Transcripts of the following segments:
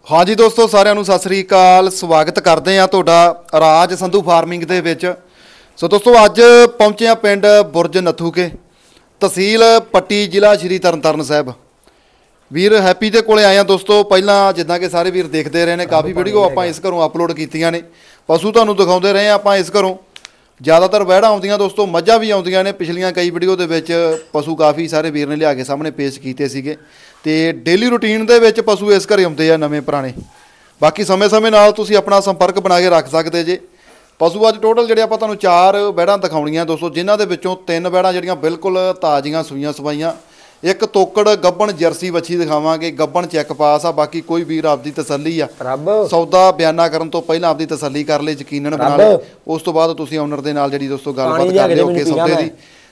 हाँ जी दोस्तों, साਰਿਆਂ ਨੂੰ ਸਤਿ ਸ੍ਰੀ ਅਕਾਲ। ਸਵਾਗਤ ਕਰਦੇ ਹਾਂ ਤੁਹਾਡਾ ਰਾਜ ਸੰਧੂ ਫਾਰਮਿੰਗ ਦੇ ਵਿੱਚ। ਸੋ ਦੋਸਤੋ, ਅੱਜ ਪਹੁੰਚੇ ਹਾਂ ਪਿੰਡ ਬੁਰਜ ਨੱਥੂਕੇ, ਤਹਿਸੀਲ ਪੱਟੀ, ਜ਼ਿਲ੍ਹਾ ਸ਼੍ਰੀ ਤਰਨਤਾਰਨ ਸਾਹਿਬ। ਵੀਰ ਹੈਪੀ ਦੇ ਕੋਲੇ ਆਏ ਹਾਂ ਦੋਸਤੋ। ਪਹਿਲਾਂ ਜਿੱਦਾਂ ਕਿ ਸਾਰੇ ਵੀਰ ਦੇਖਦੇ ਰਹੇ ਨੇ, ਕਾਫੀ ਵੀਡੀਓ ਆਪਾਂ ਇਸ ਘਰੋਂ ਅਪਲੋਡ ਕੀਤੀਆਂ ਨੇ, ਪਸ਼ੂ ਤੁਹਾਨੂੰ ਦਿਖਾਉਂਦੇ ਰਹੇ ਆਪਾਂ ਇਸ ਘਰੋਂ। ਜ਼ਿਆਦਾਤਰ ਵਹਿੜਾਂ ਆਉਂਦੀਆਂ ਦੋਸਤੋ, ਮੱਝਾਂ ਵੀ ਆਉਂਦੀਆਂ ਨੇ। ਪਿਛਲੀਆਂ ਕਈ ਵੀਡੀਓ ਦੇ ਵਿੱਚ ਪਸ਼ੂ ਕਾਫੀ ਸਾਰੇ ਵੀਰ ਨੇ ਲਿਆ ਕੇ ਸਾਹਮਣੇ ਪੇਸ਼ ਕੀਤੇ ਸੀਗੇ, ਤੇ ਡੇਲੀ ਰੂਟੀਨ ਦੇ ਵਿੱਚ ਪਸ਼ੂ ਇਸ ਘਰੇ ਆਉਂਦੇ ਆ, ਨਵੇਂ ਪੁਰਾਣੇ। ਬਾਕੀ ਸਮੇਂ-ਸਮੇਂ ਨਾਲ ਤੁਸੀਂ ਆਪਣਾ ਸੰਪਰਕ ਬਣਾ ਕੇ ਰੱਖ ਸਕਦੇ ਜੇ। ਪਸ਼ੂ ਅੱਜ ਟੋਟਲ ਜਿਹੜੇ ਆਪਾਂ ਤੁਹਾਨੂੰ 4 ਵਹਿੜਾਂ ਦਿਖਾਉਣੀਆਂ ਦੋਸਤੋ, ਜਿਨ੍ਹਾਂ ਦੇ ਵਿੱਚੋਂ 3 ਵਹਿੜਾਂ ਜਿਹੜੀਆਂ ਬਿਲਕੁਲ ਤਾਜ਼ੀਆਂ ਸੂਈਆਂ ਸਵਾਈਆਂ। ਇੱਕ ਤੋਕੜ ਗੱਬਣ ਜਰਸੀ ਵੱਛੀ ਦਿਖਾਵਾਂਗੇ, ਗੱਬਣ ਚੈੱਕ ਪਾਸ ਆ। ਬਾਕੀ ਕੋਈ ਵੀਰ ਆਪਦੀ ਤਸੱਲੀ ਆ, ਸੌਦਾ ਬਿਆਨਾ ਕਰਨ ਤੋਂ ਪਹਿਲਾਂ ਆਪਦੀ ਤਸੱਲੀ ਕਰ ਲੈ, ਯਕੀਨਨ ਬਣਾ ਲੈ। ਉਸ ਤੋਂ ਬਾਅਦ ਤੁਸੀਂ ਓਨਰ ਦੇ ਨਾਲ ਜਿਹੜੀ ਦੋਸਤੋ ਗੱਲਬਾਤ ਕਰ ਲਿਓ ਕਿ ਸੌਦੇ ਦੀ।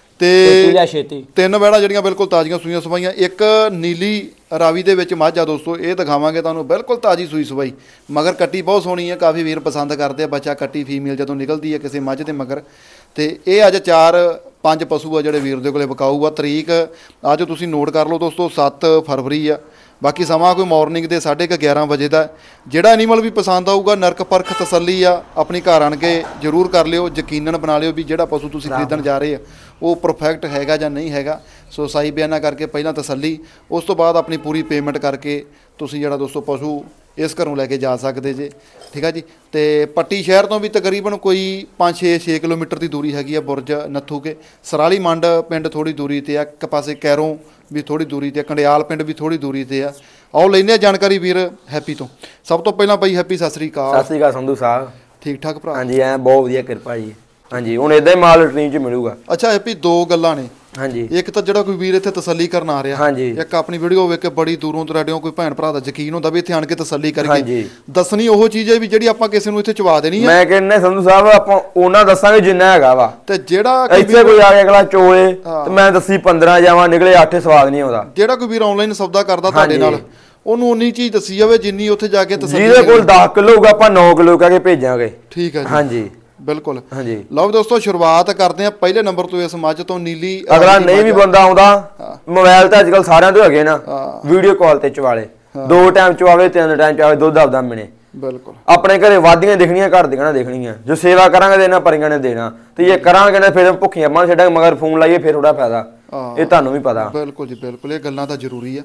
ਤੇ 3 ਵਹਿੜਾਂ ਜਿਹੜੀਆਂ ਬਿਲਕੁਲ ਤਾਜ਼ੀਆਂ ਸੂਈਆਂ ਸਵਾਈਆਂ। ਇੱਕ ਨੀਲੀ ਰਾਵੀ ਦੇ ਵਿੱਚ ਮੱਝ ਆ ਦੋਸਤੋ, ਇਹ ਦਿਖਾਵਾਂਗੇ ਤੁਹਾਨੂੰ, ਬਿਲਕੁਲ ਤਾਜ਼ੀ ਸੂਈ ਸਵਾਈ। ਮਗਰ ਕੱਟੀ ਬਹੁਤ ਸੋਹਣੀ ਹੈ, ਕਾਫੀ ਵੀਰ ਪਸੰਦ ਕਰਦੇ ਆ ਬੱਚਾ ਕੱਟੀ ਫੀਮੇਲ ਜਦੋਂ ਨਿਕਲਦੀ ਹੈ ਕਿਸੇ ਮੱਝ ਦੇ ਮਗਰ। ਤੇ ਇਹ ਅੱਜ 4-5 ਪਸ਼ੂ ਆ ਜਿਹੜੇ ਵੀਰ ਦੇ ਕੋਲੇ ਵਿਕਾਊ ਆ। ਤਰੀਕ ਅੱਜ ਤੁਸੀਂ ਨੋਟ ਕਰ ਲਓ ਦੋਸਤੋ, 7 ਫਰਵਰੀ ਆ। ਬਾਕੀ ਸਮਾਂ ਕੋਈ ਮਾਰਨਿੰਗ ਦੇ 11:30 ਵਜੇ ਦਾ। ਜਿਹੜਾ ਐਨੀਮਲ ਵੀ ਪਸੰਦ ਆਊਗਾ, ਨਰਕ ਪਰਖ ਤਸੱਲੀ ਆ ਆਪਣੀ ਘਰ ਆਣ ਕੇ ਜ਼ਰੂਰ ਕਰ ਲਿਓ, ਯਕੀਨਨ ਬਣਾ ਲਿਓ ਵੀ ਜਿਹੜਾ ਪਸ਼ੂ ਤੁਸੀਂ ਖਰੀਦਣ ਜਾ ਰਹੇ ਆ ਉਹ ਪਰਫੈਕਟ ਹੈਗਾ ਜਾਂ ਨਹੀਂ ਹੈਗਾ। ਸੋ ਸਾਈ ਬਿਆਨਾ ਕਰਕੇ ਪਹਿਲਾਂ ਤਸੱਲੀ, ਉਸ ਤੋਂ ਬਾਅਦ ਆਪਣੀ ਪੂਰੀ ਪੇਮੈਂਟ ਕਰਕੇ ਤੁਸੀਂ ਜਿਹੜਾ ਦੋਸਤੋ ਪਸ਼ੂ ਇਸ ਘਰੋਂ ਲੈ ਕੇ ਜਾ ਸਕਦੇ ਜੇ। ਠੀਕ ਆ ਜੀ। ਤੇ ਪੱਟੀ ਸ਼ਹਿਰ ਤੋਂ ਵੀ ਤਕਰੀਬਨ ਕੋਈ 5-6 ਕਿਲੋਮੀਟਰ ਦੀ ਦੂਰੀ ਹੈਗੀ ਆ ਬੁਰਜ ਨੱਥੂਕੇ। ਸਰਾਲੀ ਮੰਡ ਪਿੰਡ ਥੋੜ੍ਹੀ ਦੂਰੀ 'ਤੇ ਆ, ਇੱਕ ਪਾਸੇ ਕੈਰੋਂ ਵੀ ਥੋੜ੍ਹੀ ਦੂਰੀ 'ਤੇ, ਕੰਡਿਆਲ ਪਿੰਡ ਵੀ ਥੋੜ੍ਹੀ ਦੂਰੀ 'ਤੇ ਆ। ਆਓ ਲੈਂਦੇ ਆ ਜਾਣਕਾਰੀ ਵੀਰ ਹੈਪੀ ਤੋਂ। ਸਭ ਤੋਂ ਪਹਿਲਾਂ ਬਾਈ ਹੈਪੀ, ਸਤਿ ਸ੍ਰੀ ਅਕਾਲ। ਸਤਿ ਸ੍ਰੀ ਅਕਾਲ ਸੰਧੂ ਸਾਹਿਬ। ਠੀਕ ਠਾਕ ਭਰਾ? ਹਾਂਜੀ, ਐ ਬਹੁਤ ਵਧੀਆ ਕਿਰਪਾ ਜੀ। ਹਾਂਜੀ, ਹੁਣ ਇਦਾਂ ਹੀ ਮਾਲ ਰੂਟੀਨ 'ਚ ਮਿਲੂਗਾ। ਅੱਛਾ ਹੈਪੀ, 2 ਗੱਲਾਂ ਨੇ। ਹਾਂਜੀ, ਇੱਕ ਤਾਂ ਜਿਹੜਾ ਕੋਈ ਵੀਰ ਇੱਥੇ ਤਸੱਲੀ ਕਰਨ ਆ ਰਿਹਾ, ਹਾਂਜੀ, ਇੱਕ ਆਪਣੀ ਵੀਡੀਓ ਵੇਖ ਕੇ ਬੜੀ ਦੂਰੋਂ ਤੁਹਾਡੇ ਕੋਈ ਭੈਣ ਭਰਾ ਦਾ ਯਕੀਨ ਹੁੰਦਾ ਵੀ ਇੱਥੇ ਆਣ ਕੇ ਤਸੱਲੀ ਕਰਕੇ ਹਾਂਜੀ, ਦੱਸਣੀ ਉਹ ਚੀਜ਼ ਹੈ ਵੀ ਜਿਹੜੀ ਆਪਾਂ ਕਿਸੇ ਨੂੰ ਇੱਥੇ ਚਵਾ ਦੇਣੀ ਹੈ। ਮੈਂ ਕਹਿੰਦਾ ਸੰਧੂ ਸਾਹਿਬ, ਆਪਾਂ ਉਹਨਾਂ ਦੱਸਾਂਗੇ ਜਿੰਨਾ ਹੈਗਾ ਵਾ। ਤੇ ਜਿਹੜਾ ਇੱਥੇ ਕੋਈ ਆ ਕੇ ਅਗਲਾ ਚੋਏ ਤੇ ਮੈਂ ਦੱਸੀ 15 ਜਾਵਾਂ, ਨਿਕਲੇ 8, ਸਵਾਦ ਨਹੀਂ ਆਉਂਦਾ। ਜਿਹੜਾ ਕੋਈ ਵੀਰ ਆਨਲਾਈਨ ਸੌਦਾ ਕਰਦਾ ਤੁਹਾਡੇ ਨਾਲ, ਉਹਨੂੰ ਉਨੀ ਚੀਜ਼ ਦੱਸੀ ਜਾਵੇ ਜਿੰਨੀ ਉੱਥੇ ਜਾ ਕੇ ਤਸੱਲੀ। ਜਿਹਦੇ ਕੋਲ 10 ਕਿਲੋ ਹੋਊਗਾ ਆਪਾਂ 9 ਕਿਲੋ ਕਹਿ ਕੇ ਭੇਜਾਂਗੇ। ਠੀਕ ਹੈ ਜੀ। ਹਾਂਜੀ ਬਿਲਕੁਲ। ਹਾਂਜੀ, ਲਓ ਦੋਸਤੋ, ਸ਼ੁਰੂਆਤ ਕਰਦੇ ਆ ਪਹਿਲੇ ਨੰਬਰ ਤੋਂ, ਇਸ ਮੱਝ ਤੋਂ, ਨੀਲੀ। ਅਗਲਾ ਨਹੀਂ ਵੀ ਬੰਦਾ ਆਉਂਦਾ, ਮੋਬਾਈਲ ਤਾਂ ਅੱਜ ਕੱਲ ਸਾਰਿਆਂ ਦੇ ਹੈਗੇ ਨਾ, ਵੀਡੀਓ ਕਾਲ ਤੇ ਚਵਾਲੇ 2 ਟਾਈਮ ਚਵਾਵੇ, 3 ਟਾਈਮ ਚਵਾਵੇ, ਦੁੱਧ ਆਪਦਾ ਮਿਲੇ। ਬਿਲਕੁਲ। ਆਪਣੇ ਘਰੇ ਵਾਧੀਆਂ ਦਿਖਣੀਆਂ, ਘਰ ਦੀਆਂ ਦੇਖਣੀਆਂ। ਜੋ ਸੇਵਾ ਕਰਾਂਗੇ ਤੇ ਇਹਨਾਂ ਪਰੀਆਂ ਨੇ ਦੇਣਾ, ਤੇ ਜੇ ਕਰਾਂਗੇ ਨਾ ਫਿਰ ਭੁੱਖੀਆਂ ਮਾਂ ਛੱਡਾਂਗੇ, ਮਗਰ ਫੋਨ ਲਾਈਏ ਫਿਰ ਥੋੜਾ ਫਾਇਦਾ। ਇਹ ਤੁਹਾਨੂੰ ਵੀ ਪਤਾ। ਬਿਲਕੁਲ ਜੀ, ਬਿਲਕੁਲ, ਇਹ ਗੱਲਾਂ ਤਾਂ ਜ਼ਰੂਰੀ ਆ।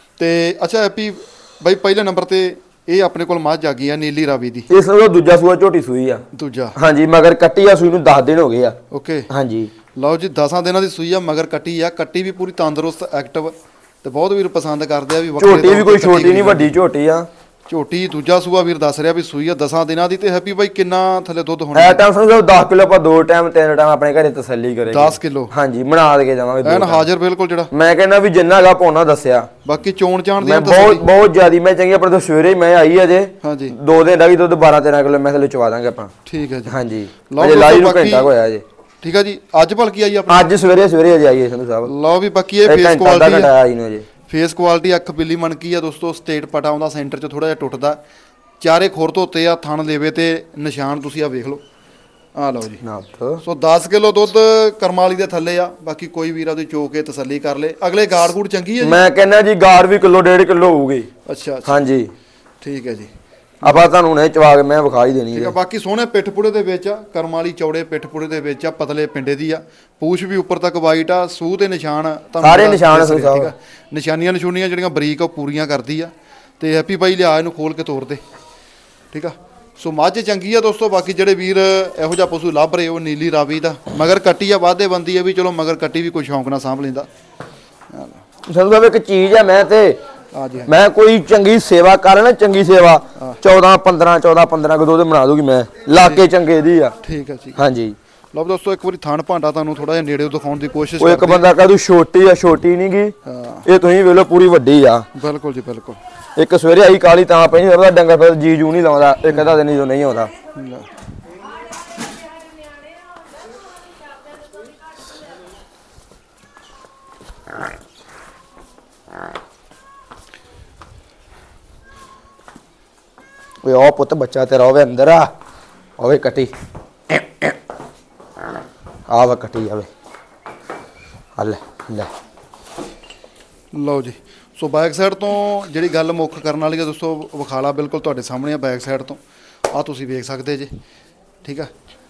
ਤੇ ਅੱਛਾ ਹੈਪੀ ਬਾਈ, ਪਹਿਲੇ ਨੰਬਰ ਤੇ ਇਹ ਆਪਣੇ ਕੋਲ ਮੱਝ ਆ ਗਈ ਆ ਨੀਲੀ ਰਾਵੀ ਦੀ। ਇਸ ਨੂੰ ਦੂਜਾ ਸੂਆ ਝੋਟੀ ਸੂਈ ਆ। ਦੂਜਾ? ਹਾਂਜੀ, ਮਗਰ ਕੱਟੀ ਆ ਸੂਈ ਨੂੰ 10 ਦਿਨ ਹੋ ਗਏ ਆ। ਓਕੇ। ਹਾਂਜੀ, ਲਓ ਜੀ, 10 ਦਿਨਾਂ ਦੀ ਸੂਈ ਆ, ਮਗਰ ਕੱਟੀ ਆ। ਕੱਟੀ ਵੀ ਪੂਰੀ ਤੰਦਰੁਸਤ, ਐਕਟਿਵ, ਤੇ ਬਹੁਤ ਵੀਰ ਪਸੰਦ ਕਰਦੇ ਆ ਵੀ। ਝੋਟੀ ਵੀ ਕੋਈ ਛੋਟੀ ਨਹੀਂ, ਵੱਡੀ ਝੋਟੀ ਆ। ਝੋਟੀ ਦੂਜਾ ਸੂਆ ਵੀਰ ਦੱਸ ਰਿਹਾ ਵੀ ਸੂਈ ਆ 10 ਦਿਨਾਂ ਦੀ। ਤੇ ਹੈਪੀ ਬਾਈ ਕਿੰਨਾ ਥੱਲੇ ਦੁੱਧ ਹੋਣਾ? ਐ ਟਾਈਮ ਸਮਝੋ 10 ਕਿਲੋ ਆਪਾਂ 2 ਟਾਈਮ 3 ਟਾਈਮ ਆਪਣੇ ਘਰੇ ਤਸੱਲੀ ਕਰੇ। 10 ਕਿਲੋ? ਹਾਂਜੀ, ਬਣਾ ਦੇ ਕੇ ਜਾਵਾਂਗੇ ਐਨ ਹਾਜ਼ਰ। ਬਿਲਕੁਲ। ਜਿਹੜਾ ਮੈਂ ਕਹਿੰਦਾ ਵੀ ਜਿੰਨਾ ਹੈਗਾ ਪੌਣਾ ਦੱਸਿਆ। ਬਾਕੀ ਚੋਣ ਚਾਣ ਦੀ ਬਹੁਤ ਜ਼ਿਆਦੀ ਮੈਂ ਚੰਗੀ ਆਪਣੇ ਤੋਂ ਸਵੇਰੇ ਮੈਂ ਆਈ ਅਜੇ। ਹਾਂਜੀ, 2 ਦਿਨ ਲੱਗੀ ਦੁੱਧ 12-13 ਕਿਲੋ ਮੈਂ ਥੱਲੇ ਚਵਾ ਦਾਂਗੇ ਆਪਾਂ। ਠੀਕ ਹੈ ਜੀ। ਹਾਂਜੀ, ਲਾਈ ਨੂੰ ਘੰਟਾ ਹੋਇਆ ਜੇ। ਠੀਕ ਹੈ ਜੀ। ਅੱਜ ਭਲਕੀ ਆਈ ਆਪਣੀ? ਅੱਜ ਸਵੇਰੇ ਅਜੇ ਆਈ ਹੈ ਸੰਧੂ ਸਾਹਿਬ। ਲਓ ਵੀ, ਬਾਕੀ ਇਹ ਫੇਸ ਕੁਆਲਿਟੀ ਆ, ਫੇਸ ਕੁਆਲਿਟੀ ਅੱਖ ਬਿੱਲੀ ਮਣਕੀ ਆ ਦੋਸਤੋ। ਸਟੇਟ ਪਟਾ ਆਉਂਦਾ, ਸੈਂਟਰ 'ਚ ਥੋੜਾ ਜਿਹਾ ਟੁੱਟਦਾ, ਚਾਰੇ ਖੁਰ ਧੋਤੇ ਆ, ਥਣ ਲੇਵੇ ਤੇ ਨਿਸ਼ਾਨ ਤੁਸੀਂ ਆ ਵੇਖ ਲਓ। ਆ ਲਓ ਜੀ। ਸੋ 10 ਕਿਲੋ ਦੁੱਧ ਕਰਮਾਲੀ ਦੇ ਥੱਲੇ ਆ। ਬਾਕੀ ਕੋਈ ਵੀਰ ਉਹਦੀ ਚੋ ਕੇ ਤਸੱਲੀ ਕਰ ਲੇ। ਅਗਲੇ ਗਾੜ ਗੂੜ ਚੰਗੀ ਹੈ ਜੀ? ਮੈਂ ਕਹਿੰਦਾ ਜੀ ਗਾੜ ਵੀ ਕਿਲੋ 1.5 ਕਿਲੋ ਹੋਊਗੀ। ਅੱਛਾ। ਹਾਂਜੀ, ਠੀਕ ਹੈ ਜੀ। ਆਪਾਂ ਤੁਹਾਨੂੰ ਹੁਣੇ ਚਵਾ ਕੇ ਮੈਂ ਵਿਖਾ ਹੀ ਦੇਣੀ ਹੈ। ਬਾਕੀ ਸੋਹਣੇ ਪਿੱਠਪੁੜੇ ਦੇ ਵਿੱਚ ਆ, ਕਰਮਾਲੀ ਚੌੜੇ ਪਿੱਠਪੁੜੇ ਦੇ ਵਿੱਚ ਆ, ਪਤਲੇ ਪਿੰਡੇ ਦੀ ਆ। ਪੂਛ ਵੀ ਉੱਪਰ ਤੱਕ ਵਾਈਟ ਆ, ਸੂਹ ਤੇ ਨਿਸ਼ਾਨ ਸਾਰੇ ਨਿਸ਼ਾਨ। ਨਿਸ਼ਾਨੀਆਂ ਨਸ਼ੂਨੀਆਂ ਜਿਹੜੀਆਂ ਬਰੀਕ ਉਹ ਪੂਰੀਆਂ ਕਰਦੀ ਆ। ਤੇ ਹੈਪੀ ਬਾਈ ਲਿਆ ਇਹਨੂੰ ਖੋਲ ਕੇ ਤੋਰ ਦੇ। ਠੀਕ ਆ। ਸੋ ਮੱਝ ਚੰਗੀ ਆ ਦੋਸਤੋ। ਬਾਕੀ ਜਿਹੜੇ ਵੀਰ ਇਹੋ ਜਿਹਾ ਪਸ਼ੂ ਲੱਭ ਰਹੇ, ਉਹ ਨੀਲੀ ਰਾਵੀ ਦਾ। ਮਗਰ ਕੱਟੀ ਆ, ਵਾਧੇ ਬੰਦੀ ਆ ਵੀ, ਚਲੋ ਮਗਰ ਕੱਟੀ ਵੀ ਕੋਈ ਸ਼ੌਂਕ ਨਾਲ ਸਾਂਭ ਲੈਂਦਾ। ਸੰਧੂ ਸਾਹਿਬ ਇੱਕ ਚੀਜ਼ ਆ, ਮੈਂ ਕੋਈ ਚੰਗੀ ਸੇਵਾ ਕਰ ਲੈਣਾ, ਚੰਗੀ ਸੇਵਾ 14-15 ਕਿਲੋ ਦੁੱਧ ਬਣਾ ਦੂਗੀ ਮੈਂ, ਲਾਕੇ ਚੰਗੇ ਦੀ ਆ। ਠੀਕ ਹੈ ਜੀ। ਹਾਂਜੀ, ਲਓ ਦੋਸਤੋ, ਇੱਕ ਵਾਰੀ ਥਣ ਭਾਂਡਾ ਤੁਹਾਨੂੰ ਥੋੜਾ ਜਿਹਾ ਨੇੜੇ ਦਿਖਾਉਣ ਦੀ ਕੋਸ਼ਿਸ਼। ਉਹ ਇੱਕ ਬੰਦਾ ਕਹੇ ਤੂੰ ਛੋਟੀ ਆ, ਛੋਟੀ ਨਹੀਂ ਗੀ, ਇਹ ਤੁਸੀਂ ਵੇਖ ਲਓ ਪੂਰੀ ਵੱਡੀ ਆ। ਬਿਲਕੁਲ ਜੀ, ਬਿਲਕੁਲ। ਇੱਕ ਸਵੇਰੇ ਆਈ ਕਾਲੀ ਤਾਂ ਪਈ, ਉਹਦਾ ਡੰਗਰ ਫਿਰ ਜੀ ਜੂ ਨਹੀਂ ਲਾਉਂਦਾ, ਇੱਕ ਅੱਧਾ ਦਿਨ ਜਦੋਂ ਨਹੀਂ ਆਉਂਦਾ। ਓਏ ਉਹ ਪੁੱਤ ਬੱਚਾ ਤੇਰਾ ਹੋਵੇ ਅੰਦਰ ਆ, ਹੋਵੇ ਕੱਟੀ ਆਵੇ, ਕੱਟੀ ਆਵੇ। ਲੈ ਲੈ ਲਓ ਜੀ। ਸੋ ਬੈਕ ਸਾਈਡ ਤੋਂ ਜਿਹੜੀ ਗੱਲ ਮੁੱਖ ਕਰਨ ਵਾਲੀ ਹੈ ਦੋਸਤੋ ਵਿਖਾਲਾ ਬਿਲਕੁਲ ਤੁਹਾਡੇ ਸਾਹਮਣੇ ਆ ਬੈਕ ਸਾਈਡ ਤੋਂ ਆ ਤੁਸੀਂ ਵੇਖ ਸਕਦੇ ਜੇ ਠੀਕ ਆ।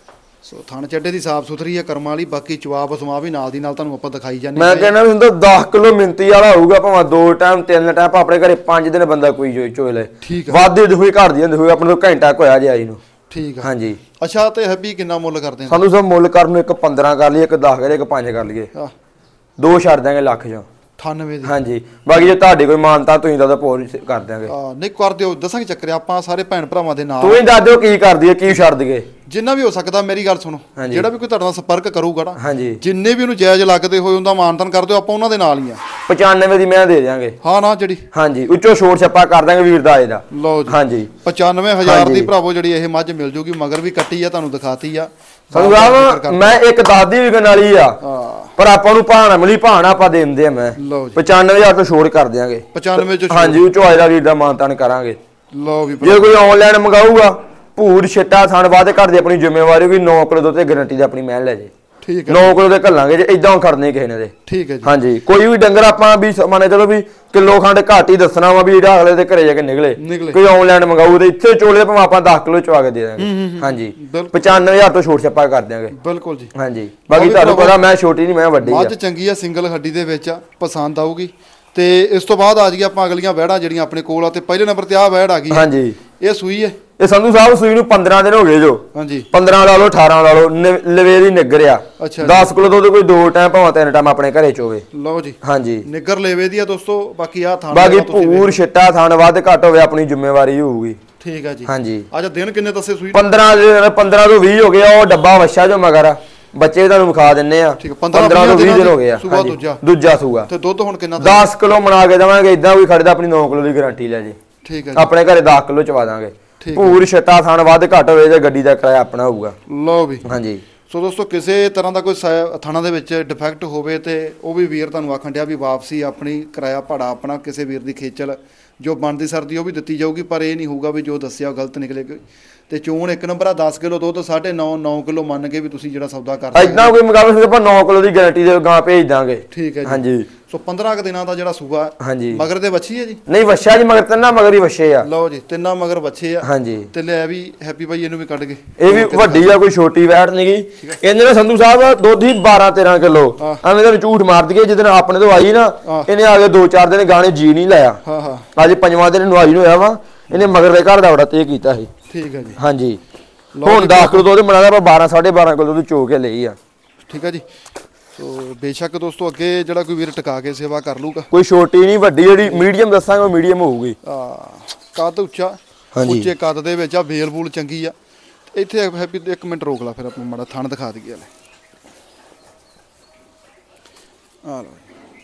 ਸੋ ਥਣ ਚੱਡੇ ਦੀ ਸਾਫ ਸੁਥਰੀ ਹੈ ਕਰਮਾਂ ਵਾਲੀ ਬਾਕੀ ਚਵਾ ਬਸਮਾ ਵੀ ਨਾਲ ਦੀ ਨਾਲ ਤੁਹਾਨੂੰ ਆਪਾਂ ਦਿਖਾਈ ਜਾਂਦੇ ਮੈਂ ਕਹਿੰਦਾ ਹੁੰਦਾ 10 ਕਿਲੋ ਮਿੰਤੀ ਵਾਲਾ ਹੋਊਗਾ ਭਾਵੇਂ 2 ਟਾਈਮ 3 ਟਾਈਮ ਆਪਣੇ ਘਰੇ 5 ਦਿਨ ਬੰਦਾ ਕੋਈ ਚੋਏ ਲੈ ਵਾਧੇ ਦੇ ਹੋਏ ਘਰ ਦੀ ਹੁੰਦੇ ਹੋਏ ਆਪਣੇ ਤੋਂ ਘੰਟਾ ਹੋਇਆ ਜੇ ਆਈ ਨੂੰ ਠੀਕ ਆ ਹਾਂਜੀ। ਅੱਛਾ ਤੇ ਹੱਬੀ ਕਿੰਨਾ ਮੁੱਲ ਕਰਦੇ ਸਾਨੂੰ ਸਭ ਮੁੱਲ ਕਰਨ ਨੂੰ ਇੱਕ 15 ਕਰ ਲਈਏ ਇੱਕ 10 ਕਰੇ ਇੱਕ 5 ਕਰ ਲਈਏ ਦੋ ਛੱਡ ਦਾਂਗੇ ਲੱਖ ਚੋਂ 98 ਦੀ ਹਾਂਜੀ ਬਾਕੀ ਜੇ ਤੁਹਾਡੇ ਕੋਈ ਮਾਨਤਾ ਤੁਸੀਂ ਤਾਂ ਪੋਰ ਕਰ ਦਿਆਂਗੇ ਨਹੀਂ ਕਰ ਦਿਓ ਦੱਸਾਂਗੇ ਚੱਕਰ ਆਪਾਂ ਸਾਰੇ ਭੈਣ ਭਰਾਵਾਂ ਦੇ ਨਾਲ ਤੂੰ ਹੀ ਦੱਸ ਦਿਓ ਕੀ ਕਰਦੀ ਹੈ ਕੀ ਛੱਡ ਦਈਏ ਜਿੰਨਾ ਵੀ ਹੋ ਸਕਦਾ ਮੇਰੀ ਗੱਲ ਸੁਣੋ ਜਿਹੜਾ ਵੀ ਕੋਈ ਤੁਹਾਡੇ ਨਾਲ ਸੰਪਰਕ ਕਰੂਗਾ ਨਾ ਹਾਂਜੀ ਜਿੰਨੇ ਵੀ ਉਹਨੂੰ ਜਾਇਜ਼ ਲੱਗਦੇ ਹੋਏ ਉਹਦਾ ਮਾਨਤਨ ਕਰ ਦਿਓ ਆਪਾਂ ਉਹਨਾਂ ਦੇ ਨਾਲ ਹੀ ਆ 95 ਦੀ ਮੈਂ ਦੇ ਦਿਆਂਗੇ ਹਾਂ ਨਾ ਜਿਹੜੀ ਹਾਂਜੀ ਉੱਚੋ ਛੋੜ ਛੱਪਾ ਕਰ ਦਾਂਗੇ ਵੀਰ ਦਾ ਇਹਦਾ ਲਓ ਜੀ ਹਾਂਜੀ 95000 ਦੀ ਭਰਾਵੋ ਜਿਹੜੀ ਇਹ ਮੱਝ ਮਿਲ ਜੂਗੀ ਮਗਰ ਵੀ ਕੱਟੀ ਆ ਤੁਹਾਨੂੰ ਦਿਖਾਤੀ ਆ ਸਾਨੂੰ ਸਾਹਿਬ ਮੈਂ ਇੱਕ ਦਾਦੀ ਵਿਕਣ ਵਾਲੀ ਆ ਪਰ ਆਪਾਂ ਨੂੰ ਭਾਣਾ ਮਿਲੀ ਭਾਣਾ ਆਪਾਂ ਦੇ ਦਿੰਦੇ ਆ ਮੈਂ 95000 ਤੋਂ ਛੋੜ ਕਰ ਦਿਆਂਗੇ 95 ਚ ਹਾਂਜੀ ਉੱਚੋ ਆਇਦਾ ਵੀਰ ਦਾ ਮਾਨਤਨ ਕਰਾਂਗੇ ਲਓ ਵੀ ਜੇ ਕੋਈ ਆਨਲਾਈਨ ਮੰਗਾਊਗਾ ਭੂਰ ਛਿੱਟਾ ਥਣ ਵਾਦੇ ਘਰ ਦੀ ਆਪਣੀ ਜ਼ਿੰਮੇਵਾਰੀ ਹੋਗੀ 9 ਕਿਲੋ ਦੁੱਧ ਤੇ ਗਾਰੰਟੀ ਦੀ ਆਪਣੀ ਮੈਂ ਲੈ ਜੇ ਠੀਕ ਹੈ 9 ਕਿਲੋ ਦੇ ਘੱਲਾਂਗੇ ਜੇ ਇਦਾਂ ਖੜਨੇ ਕਿਸੇ ਨੇ ਦੇ ਠੀਕ ਹੈ ਜੀ ਹਾਂਜੀ ਕੋਈ ਵੀ ਡੰਗਰ ਆਪਾਂ ਵੀ ਮੰਨੇ ਚਲੋ ਵੀ ਕਿਲੋ ਖੰਡ ਘੱਟ ਹੀ ਦੱਸਣਾ ਵਾ ਵੀ ਇਹਦਾ ਅਗਲੇ ਦੇ ਘਰੇ ਜਾ ਕੇ ਨਿਕਲੇ ਕੋਈ ਆਨਲਾਈਨ ਮੰਗਾਊ ਤੇ ਇੱਥੇ ਚੋਲੇ ਭਾਵੇਂ ਆਪਾਂ 10 ਕਿਲੋ ਚਵਾ ਕੇ ਦੇ ਦਾਂਗੇ ਹਾਂਜੀ 95000 ਤੋਂ ਛੋਟ ਛੱਪਾ ਕਰ ਦਿਆਂਗੇ ਬਿਲਕੁਲ ਜੀ ਹਾਂਜੀ ਬਾਕੀ ਤੁਹਾਨੂੰ ਪਤਾ ਮੈਂ ਛੋਟੀ ਨਹੀਂ ਮੈਂ ਵੱਡੀ ਆ ਮੱਝ ਚੰਗੀ ਆ ਸਿੰਗਲ ਹੱਡੀ ਦੇ ਵਿੱਚ ਆ ਪਸੰਦ ਆਊਗੀ ਤੇ ਇਸ ਤੋਂ ਬਾਅਦ ਆ ਜੀ ਆਪਾਂ ਅਗਲੀਆਂ ਵਹਿੜਾਂ ਜਿਹੜੀਆਂ ਆਪਣੇ ਕੋਲ ਆ ਤੇ ਪਹਿਲੇ ਨੰਬਰ ਤੇ ਆ ਵਹਿੜ ਆ ਗਈ ਹਾਂਜੀ ਇਹ ਸੂਈ ਹੈ ਇਹ ਸੰਧੂ ਸਾਹਿਬ ਸੂਈ ਨੂੰ 15 ਦਿਨ ਹੋ ਗਏ ਜੋ ਹਾਂਜੀ 15 ਲਾ ਲਓ 18 ਲਾ ਲਓ ਲਵੇ ਦੀ ਨਿੱਗਰ ਆ 10 ਕਿਲੋ ਦੁੱਧ ਕੋਈ 2 ਟਾਈਮ ਭਾਵੇਂ 3 ਟਾਈਮ ਆਪਣੇ ਘਰੇ ਚੋਵੇ ਲਓ ਜੀ ਹਾਂਜੀ ਨਿੱਗਰ ਲੇਵੇ ਦੀ ਆ ਦੋਸਤੋ ਬਾਕੀ ਆ ਥਾਣ ਬਾਕੀ ਪੂਰ ਛਿੱਟਾ ਥਾਣ ਵੱਧ ਘੱਟ ਹੋਵੇ ਆਪਣੀ ਜ਼ਿੰਮੇਵਾਰੀ ਹੋਊਗੀ ਠੀਕ ਆ ਜੀ ਹਾਂਜੀ ਅੱਜ ਦਿਨ ਕਿੰਨੇ ਦੱਸੇ ਸੂਈ 15 ਤੋਂ 20 ਹੋ ਗਿਆ ਉਹ ਡੱਬਾ ਵੱਛਾ ਜੋ ਮਗਰ ਬੱਚੇ ਤੁਹਾਨੂੰ ਵਿਖਾ ਦਿੰਨੇ ਆ 15 ਤੋਂ 20 ਦਿਨ ਹੋ ਗਏ ਆ ਦੂਜਾ ਸੂਗਾ ਤੇ ਦੁੱਧ ਹੁਣ ਕਿੰਨਾ 10 ਕਿਲੋ ਬਣਾ ਕੇ ਦੇਵਾਂਗੇ ਇਦਾਂ ਵੀ ਖੜਦਾ ਆਪਣੀ 9 ਕਿਲੋ ਦੀ ਗਾਰੰਟੀ ਲੈ ਜੀ ਠੀਕ ਹੈ ਆਪਣੇ ਘਰੇ 10 ਕਿਲੋ ਚਵਾ ਦਾਂਗੇ ਪੂਰ ਛਟਾ ਥਣ ਵੱਧ ਘੱਟ ਹੋਵੇ ਤੇ ਗੱਡੀ ਦਾ ਕਿਰਾਇਆ ਆਪਣਾ ਹੋਊਗਾ ਲਓ ਵੀ ਹਾਂਜੀ ਸੋ ਦੋਸਤੋ ਕਿਸੇ ਤਰ੍ਹਾਂ ਦਾ ਕੋਈ ਥਾਣਾ ਦੇ ਵਿੱਚ ਡਿਫੈਕਟ ਹੋਵੇ ਤੇ ਉਹ ਵੀ ਵੀਰ ਤੁਹਾਨੂੰ ਆਖਣ ਡਿਆ ਵੀ ਵਾਪਸੀ ਆਪਣੀ ਕਿਰਾਇਆ ਭਾੜਾ ਆਪਣਾ ਕਿਸੇ ਵੀਰ ਦੀ ਖੇਚਲ ਜੋ ਬਣਦੀ ਸਰਦੀ ਉਹ ਵੀ ਦਿੱਤੀ ਜਾਊਗੀ ਪਰ ਇਹ ਨਹੀਂ ਹੋਊਗਾ ਵੀ ਜੋ ਦੱਸਿਆ ਗਲਤ ਨਿਕਲੇ ਤੇ ਚੋਣ ਇੱਕ ਨੰਬਰ ਆ 10 ਕਿਲੋ ਦੁੱਧ 9.5 ਕਿਲੋ ਮੰਨ ਕੇ ਵੀ ਤੁਸੀਂ ਜਿਹੜਾ ਸੌਦਾ ਕਰਦੇ ਇਦਾਂ ਕੋਈ ਮੁਕਾਬਲਾ ਸੀ ਆਪਾਂ 9 ਕਿਲੋ ਦੀ ਗਾਰੰਟੀ ਦੇ ਗਾਂ ਭੇਜ ਦਾਂਗੇ ਠੀਕ ਹੈ ਜੀ ਹਾਂਜੀ ਸੋ 15 ਕ ਦਿਨਾਂ ਦਾ ਜਿਹੜਾ ਸੂਆ ਹਾਂਜੀ ਮਗਰ ਦੇ ਵੱਛੀ ਹੈ ਜੀ ਨਹੀਂ ਵੱਛਾ ਜੀ ਮਗਰ ਤਿੰਨਾਂ ਮਗਰ ਹੀ ਵੱਛੇ ਆ ਲਓ ਜੀ ਤਿੰਨਾਂ ਮਗਰ ਵੱਛੇ ਆ ਹਾਂਜੀ ਤੇ ਲੈ ਵੀ ਹੈਪੀ ਭਾਈ ਇਹਨੂੰ ਵੀ ਕੱਢ ਕੇ ਇਹ ਵੀ ਵੱਡੀ ਆ ਕੋਈ ਛੋਟੀ ਵੈਟ ਨਹੀਂ ਗਈ ਇਹਨੇ ਨੇ ਸੰਧੂ ਸਾਹਿਬ ਦੁੱਧ ਹੀ 12-13 ਕਿਲੋ ਐਵੇਂ ਤਾਂ ਝੂਠ ਮਾਰ ਦਈਏ ਜਿੱਦਣ ਆਪਣੇ ਤੋਂ ਆਈ ਨਾ ਇਹਨੇ ਆ ਕੇ 2-4 ਦਿਨ ਗਾਣੇ ਜੀ ਨਹੀਂ ਲਾਇਆ ਹਾਂ ਹਾਂ ਅੱਜ 5ਵਾਂ ਦਿਨ ਨਵਾਈ ਨੂੰ ਹੋਇਆ ਵਾ ਇਹਨੇ ਮਗਰ ਦੇ ਘਰ ਦਾ ਬੜਾ ਤੇ ਕੀਤਾ ਸੀ ਠੀਕ ਹੈ ਜੀ ਹਾਂਜੀ ਹੁਣ 10 ਕਿਲੋ ਦੁੱਧ ਬਣਾਦਾ ਪਰ 12-12.5 ਕਿਲੋ ਦੁੱਧ ਚੋ ਕੇ ਲਈ ਆ ਠੀਕ ਹੈ ਜੀ ਸੋ ਬੇਸ਼ੱਕ ਦੋਸਤੋ ਅੱਗੇ ਜਿਹੜਾ ਕੋਈ ਵੀਰ ਟਿਕਾ ਕੇ ਸੇਵਾ ਕਰ ਲੂਗਾ ਕੋਈ ਛੋਟੀ ਨਹੀਂ ਵੱਡੀ ਜਿਹੜੀ ਮੀਡੀਅਮ ਦੱਸਾਂਗੇ ਉਹ ਮੀਡੀਅਮ ਹੋਊਗੀ ਕੱਦ ਉੱਚਾ ਉੱਚੇ ਕੱਦ ਦੇ ਵਿੱਚ ਆ ਵੇਲ ਬੂਲ ਚੰਗੀ ਆ ਇੱਥੇ ਹੈਪੀ 1 ਮਿੰਟ ਰੋਕ ਲਾ ਫਿਰ ਆਪਾਂ ਮਾੜਾ ਥਣ ਦਿਖਾ ਦਈਏ ਹਲੇ ਆ ਲਓ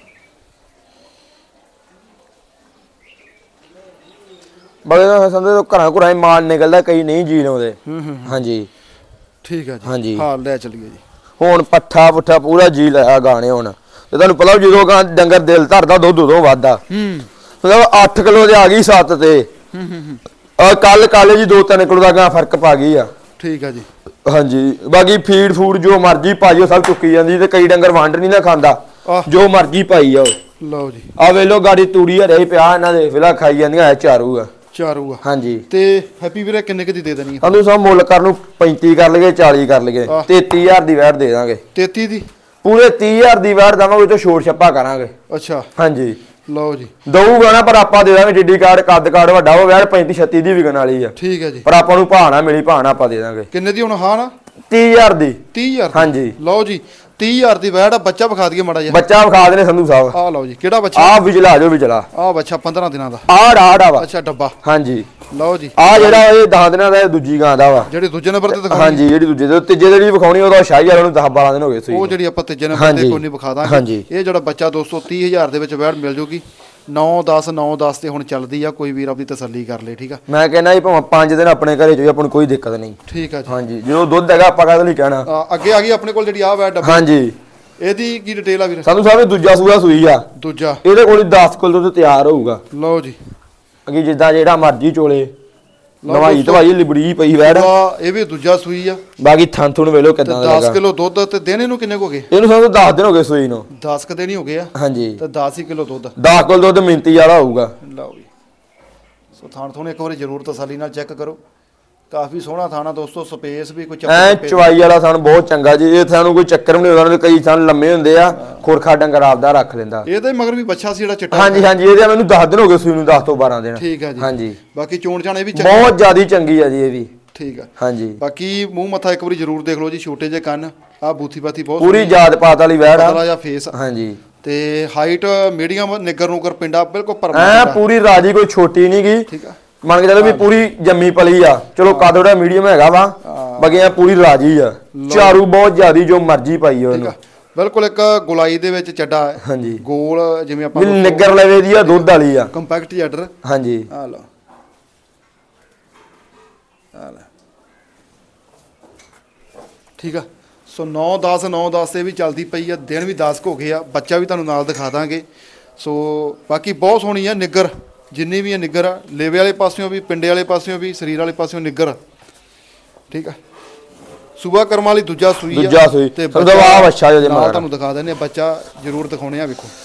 ਬੜੇ ਸੰਦੇ ਤੋਂ ਘਰਾਂ ਘੁਰਾਂ ਮਾਲ ਨਿਕਲਦਾ ਕਈ ਨਹੀਂ ਜੀ ਲਾਉਂਦੇ ਹਾਂਜੀ ਠੀਕ ਹੈ ਜੀ ਹਾਂਜੀ ਹਾਂ ਲੈ ਚਲੀਏ ਜੀ ਹੁਣ ਪੱਠਾ ਪੁੱਠਾ ਪੂਰਾ ਜੀ ਲਾਇਆ ਗਾਣੇ ਹੁਣ ਤੇ ਤੁਹਾਨੂੰ ਪਤਾ ਜਦੋਂ ਗਾਂ ਡੰਗਰ ਦਿਲ ਧਰਦਾ ਦੁੱਧ ਉਦੋਂ ਵੱਧਦਾ ਮਤਲਬ 8 ਕਿਲੋ ਦੇ ਆ ਗਈ 7 ਤੇ ਕੱਲ ਕਾਲੇ ਜੀ 2-3 ਕਿਲੋ ਦਾ ਗਾਂ ਫਰਕ ਪਾ ਗਈ ਆ ਠੀਕ ਹੈ ਜੀ ਹਾਂਜੀ ਬਾਕੀ ਫੀਡ ਫੂਡ ਜੋ ਮਰਜ਼ੀ ਪਾਈਓ ਸਭ ਚੁੱਕੀ ਜਾਂਦੀ ਤੇ ਕਈ ਡੰਗਰ ਵੰਡ ਨਹੀਂ ਨਾ ਖਾਂਦਾ ਜੋ ਮਰਜ਼ੀ ਪਾਈ ਆ ਲਓ ਜੀ ਆ ਵੇਲੋ ਗਾੜੀ ਤੂੜੀ ਹਰੇ ਪਿਆ ਇਹਨਾਂ ਦੇ ਫਿਲਾ ਖਾਈ ਜਾਂਦੀਆਂ ਚਾਰੂ ਆ ਚਾਰੂ ਆ ਹਾਂਜੀ ਤੇ ਹੈਪੀ ਵੀਰੇ ਕਿੰਨੇ ਕ ਦੀ ਦੇ ਦੇਣੀ ਸਾਨੂੰ ਸਭ ਮੁੱਲ ਕਰਨ ਨੂੰ 35 ਕਰ ਲਈਏ 40 ਕਰ ਲਈਏ 33000 ਦੀ ਵੈਟ ਦੇ ਦਾਂਗੇ 33 ਦੀ ਪੂਰੇ 30000 ਦੀ ਵੈਟ ਦਵਾਂਗੇ ਤੇ ਛੋਟ ਛੱਪਾ ਕਰਾਂਗੇ ਅੱਛਾ ਹਾਂਜੀ ਲਓ ਜੀ ਦਊਗਾ ਨਾ ਪਰ ਆਪਾਂ ਦੇ ਦਾਂਗੇ ਜਿੱਡੀ ਕਾਰਡ ਕੱਦ ਕਾਰਡ ਵੱਡਾ ਉਹ ਵੈਟ 35-36 ਦੀ ਵਿਕਣ ਵਾਲੀ ਆ ਠੀਕ ਹੈ ਜੀ ਪਰ ਆਪਾਂ ਨੂੰ ਭਾਣਾ ਮਿਲੀ ਭਾਣਾ ਆਪਾਂ ਦੇ ਦਾਂਗੇ ਕਿੰਨੇ ਦੀ ਹੁਣ ਹਾਂ ਨਾ 30000 ਦੀ 30000 ਹਾਂਜੀ ਲਓ ਜੀ 30000 ਦੀ ਵੈਟ ਬੱਚਾ ਵਿਖਾ ਦਈਏ ਮਾੜਾ ਜਿਹਾ ਬੱਚਾ ਵਿਖਾ ਦੇਣੇ ਸੰਧੂ ਸਾਹਿਬ ਆ ਲਓ ਜੀ ਕਿਹੜਾ ਬੱਚਾ ਆ ਵਿਜਲਾ ਜੋ ਵਿਜਲਾ ਆ ਬੱਚਾ 15 ਦਿਨਾਂ ਦਾ ਆੜਾ ਵਾ ਅੱਛਾ ਡੱਬਾ ਹਾਂਜੀ ਲਓ ਜੀ ਆ ਜਿਹੜਾ ਇਹ 10 ਦਿਨਾਂ ਦਾ ਦੂਜੀ ਗਾਂ ਦਾ ਵਾ ਜਿਹੜੀ ਦੂਜੇ ਨੰਬਰ ਤੇ ਦਿਖਾਉਣੀ ਹਾਂਜੀ ਜਿਹੜੀ ਦੂਜੇ ਤੇ ਤੀਜੇ ਜਿਹੜੀ ਵਿਖਾਉਣੀ ਉਹਦਾ ਸ਼ਾਹੀ ਵਾਲਾ ਨੂੰ 10-12 ਦਿਨ ਹੋ ਗਏ ਸੀ ਉਹ ਜਿਹੜੀ ਆਪਾਂ ਤੀਜੇ ਨੰਬਰ ਤੇ ਕੋਈ ਨਹੀਂ ਵਿਖਾ ਦਾਂਗੇ ਇਹ ਜਿਹੜਾ ਬੱਚਾ 230,000 ਦੇ ਵਿੱਚ ਵੈਟ ਮਿਲ ਜੂਗੀ 9-10 ਤੇ ਹੁਣ ਚੱਲਦੀ ਆ ਕੋਈ ਵੀਰ ਆਪਣੀ ਤਸੱਲੀ ਕਰ ਲੇ ਠੀਕ ਆ ਮੈਂ ਕਹਿੰਦਾ ਜੀ ਭਾਵੇਂ 5 ਦਿਨ ਆਪਣੇ ਘਰੇ ਚ ਆਪਾਂ ਨੂੰ ਕੋਈ ਦਿੱਕਤ ਨਹੀਂ ਠੀਕ ਆ ਜੀ ਹਾਂਜੀ ਜਦੋਂ ਦੁੱਧ ਹੈਗਾ ਆਪਾਂ ਕਾਹਦੇ ਲਈ ਕਹਿਣਾ ਅੱਗੇ ਆ ਗਈ ਆਪਣੇ ਕੋਲ ਜਿਹੜੀ ਆ ਵੈਟ ਡੱਬਾ ਹਾਂਜੀ ਇਹਦੀ ਕੀ ਡਿਟੇਲ ਆ ਵੀਰ ਸਾਨੂੰ ਸਾਹਿਬ ਦੂਜਾ ਸੂਆ ਸੂਈ ਆ ਦੂਜਾ ਇਹਦੇ ਕੋਲ 10 ਕਿਲੋ ਦੁੱਧ ਤਿਆਰ ਹੋਊਗਾ ਲਓ ਜੀ ਅੱਗੇ ਜਿੱਦਾਂ ਜਿਹੜਾ ਮਰਜ਼ੀ ਚੋਲੇ ਨਵਾਈ ਧਵਾਈ ਲਿਬੜੀ ਪਈ ਵੈੜ ਇਹ ਵੀ ਦੂਜਾ ਸੂਈ ਆ ਬਾਕੀ ਥਣ ਥੁਣ ਵੇਲੋ ਕਿਦਾਂ ਦਾ 10 ਕਿਲੋ ਦੁੱਧ ਤੇ ਦਿਨ ਇਹਨੂੰ ਕਿੰਨੇ ਹੋ ਗਏ ਇਹਨੂੰ ਸਾਨੂੰ 10 ਦਿਨ ਹੋ ਗਏ ਸੂਈ ਨੂੰ 10 ਦਿਨ ਹੀ ਹੋ ਗਏ ਆ ਹਾਂਜੀ ਤੇ 10 ਹੀ ਕਿਲੋ ਦੁੱਧ 10 ਕਿਲੋ ਦੁੱਧ ਮਿੰਤੀ ਵਾਲਾ ਹੋਊਗਾ ਲਓ ਵੀ ਸੋ ਥਣ ਥੋਂ ਇੱਕ ਵਾਰੀ ਜ਼ਰੂਰ ਤਸੱਲੀ ਨਾਲ ਚੈੱਕ ਕਰੋ ਕਾਫੀ ਸੋਹਣਾ ਥਾਣਾ ਦੋਸਤੋ ਸਪੇਸ ਵੀ ਕੋਈ ਐ ਚਵਾਈ ਵਾਲਾ ਸਾਨੂੰ ਬਹੁਤ ਚੰਗਾ ਜੀ ਇਹ ਸਾਨੂੰ ਕੋਈ ਚੱਕਰ ਵੀ ਨਹੀਂ ਹੁੰਦਾ ਕਈ ਸਾਨੂੰ ਲੰਮੇ ਹੁੰਦੇ ਆ ਖੋਰਖਾ ਡੰਗਰ ਆਪਦਾ ਰੱਖ ਲੈਂਦਾ ਇਹਦੇ ਮਗਰ ਵੀ ਬੱਚਾ ਸੀ ਜਿਹੜਾ ਚਿੱਟਾ ਹਾਂਜੀ ਹਾਂਜੀ ਇਹਦੇ ਮੈਨੂੰ 10 ਦਿਨ ਹੋ ਗਏ ਸੂਈ ਨੂੰ 10 ਤੋਂ 12 ਦਿਨ ਠੀਕ ਆ ਜੀ ਹਾਂਜੀ ਬਾਕੀ ਚੋਣ ਚਾਣ ਇਹ ਵੀ ਬਹੁਤ ਜ਼ਿਆਦਾ ਚੰਗੀ ਆ ਜੀ ਇਹ ਵੀ ਠੀਕ ਆ ਹਾਂਜੀ ਬਾਕੀ ਮੂੰਹ ਮੱਥਾ ਇੱਕ ਵਾਰੀ ਜ਼ਰੂਰ ਦੇਖ ਲਓ ਜੀ ਛੋਟੇ ਜਿਹੇ ਕੰਨ ਆ ਬੂਥੀ ਬਾਥੀ ਬਹੁਤ ਪੂਰੀ ਜਾਤ ਪਾਤ ਵਾਲੀ ਵੈੜ ਆ ਪਤਲਾ ਜਿਹਾ ਫੇਸ ਹਾਂਜੀ ਤੇ ਹਾਈਟ ਮੀਡੀਅਮ ਨਿੱਗਰ ਨੂਗਰ ਪਿੰਡਾ ਬਿਲਕੁਲ ਐ ਪੂਰੀ ਰਾਜੀ ਕੋਈ ਛੋਟੀ ਨਹੀਂ ਗਈ ਠੀਕ ਆ ਮੰਨ ਕੇ ਚੱਲੋ ਵੀ ਪੂਰੀ ਜੰਮੀ ਪਲੀ ਆ ਚਲੋ ਕੱਦ ਉਹਦਾ ਮੀਡੀਅਮ ਹੈਗਾ ਵਾ ਬਾਕੀ ਇਹ ਪੂਰੀ ਰਾਜੀ ਆ ਝਾਰੂ ਬਹੁਤ ਜ਼ਿਆਦੀ ਜੋ ਮਰਜ਼ੀ ਪਾਈ ਉਹਨੂੰ ਬਿਲਕੁਲ ਇੱਕ ਗੁਲਾਈ ਦੇ ਵਿੱਚ ਚੱਡਾ ਹੈ ਹਾਂਜੀ ਗੋਲ ਜਿਵੇਂ ਆਪਾਂ ਨਿੱਗਰ ਲਵੇ ਦੀ ਆ ਦੁੱਧ ਵਾਲੀ ਆ ਕੰਪੈਕਟ ਜੱਡਰ ਹਾਂਜੀ ਆ ਲਓ ਆ ਲੈ ਠੀਕ ਆ ਸੋ 9-10 ਤੇ ਵੀ ਚੱਲਦੀ ਪਈ ਆ ਦਿਨ ਵੀ 10 ਹੋ ਗਏ ਆ ਬੱਚਾ ਵੀ ਤੁਹਾਨੂੰ ਨਾਲ ਦਿਖਾ ਦਾਂਗੇ ਸੋ ਬਾਕੀ ਬਹੁਤ ਸੋਹਣੀ ਆ ਨਿੱਗਰ ਜਿੰਨੀ ਵੀ ਹੈ ਨਿੱਗਰ ਆ ਲੇਵੇ ਵਾਲੇ ਪਾਸਿਓਂ ਵੀ ਪਿੰਡੇ ਵਾਲੇ ਪਾਸਿਓਂ ਵੀ ਸਰੀਰ ਵਾਲੇ ਪਾਸਿਓਂ ਨਿੱਗਰ ਠੀਕ ਆ ਸੂਬਾ ਕਰਮਾਂ ਵਾਲੀ ਦੂਜਾ ਸੂਈ ਤੇ ਦਵਾ ਅੱਛਾ ਜੇ ਨਾਲ ਤੁਹਾਨੂੰ ਦਿਖਾ ਦਿੰਦੇ ਆ ਬੱਚਾ ਜ਼ਰੂਰ ਦਿਖਾਉਣੇ ਆ ਵੇਖੋ